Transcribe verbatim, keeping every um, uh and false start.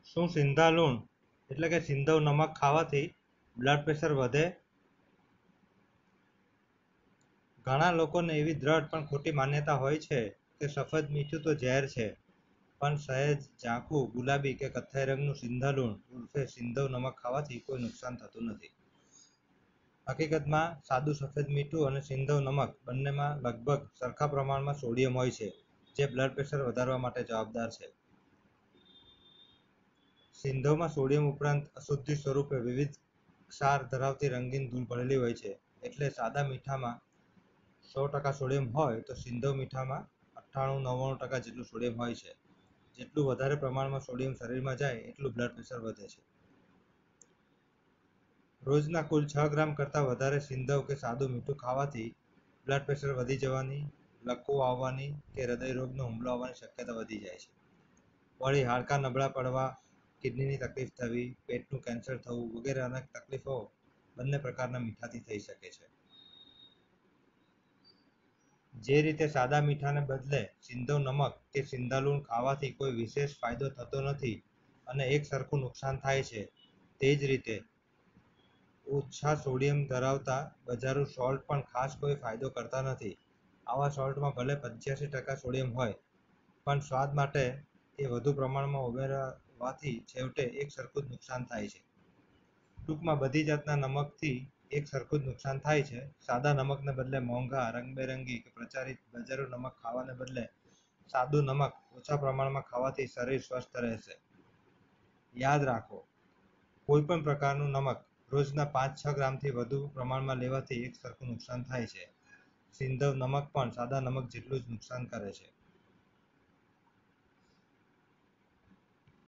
શું સિંધા લૂણ એટલે કે સિંધવ નમક ખાવાથી બ્લડ પ્રેશર વધે? ઘણા લોકોને એવી દ્રઢ પણ ખોટી માન્યતા હોય છે કે સફેદ મીઠું તો ઝેર છે, પણ સહેજ ઝાંખું ગુલાબી કે કથ્થાઈ રંગનું સિંધા લૂણ ઉર્ફે સિંધવ નમક ખાવાથી કોઈ નુકસાન થતું નથી. હકીકતમાં સાદું સફેદ મીઠું અને સિંધવ નમક બંનેમાં લગભગ સરખા પ્રમાણમાં સોડિયમ હોય છે, જે બ્લડ પ્રેશર વધારવા માટે જવાબદાર છે. સિંધવમાં સોડિયમ ઉપરાંત અશુદ્ધિ સ્વરૂપે વિવિધ ક્ષાર ધરાવતી રંગીન ધૂળ ભળેલી હોય છે, એટલે સાદા મીઠામાં સો ટકા સોડિયમ હોય તો સિંધવ મીઠામાં અઠ્ઠાણું નવ્વાણું ટકા જેટલું સોડિયમ હોય છે. જેટલું વધારે પ્રમાણમાં સોડિયમ શરીરમાં જાય એટલું બ્લડ પ્રેશર વધે છે. રોજના કુલ છ ગ્રામ કરતાં વધારે સિંધવ કે સાદું મીઠું ખાવાથી બ્લડ પ્રેશર વધી જવાની, લકવો આવવાની કે હૃદયરોગનો હુમલો આવવાની શક્યતા વધી જાય છે. વળી હાડકાં નબળા પડવા, કિડનીની તકલીફ થવી, પેટનું કેન્સર થવું વગેરે અનેક તકલીફો બંને પ્રકારના મીઠાથી થઈ શકે છે. જે રીતે સાદા મીઠાને બદલે સિંધવ નમક કે સિંધા લૂણ ખાવાથી કોઈ વિશેષ ફાયદો થતો નથી અને એક સરખું નુકસાન થાય છે, તે જ રીતે ઓછા સોડિયમ ધરાવતા બજારું સોલ્ટ પણ ખાસ કોઈ ફાયદો કરતા નથી. આવા સોલ્ટમાં ભલે પંચ્યાસી ટકા સોડિયમ હોય, પણ સ્વાદ માટે એ વધુ પ્રમાણમાં ઉમેરવાથી છેવટે એક સરખું જ નુકસાન થાય છે. ટૂંકમાં બધી જાતના નમકથી એક સરખું જ નુકસાન થાય છે. સાદા નમકને બદલે મોંઘા, રંગબેરંગી કે પ્રચારિત બજારું નમક ખાવાને બદલે સાદું નમક ઓછા પ્રમાણમાં ખાવાથી શરીર સ્વસ્થ રહેશે. યાદ રાખો, કોઈ પણ પ્રકારનું નમક રોજના પાંચ છ ગ્રામથી વધુ પ્રમાણમાં લેવાથી એક સરખું નુકસાન થાય છે. સિંધવ નમક પણ સાદા નમક જેટલું જ નુકસાન કરે છે.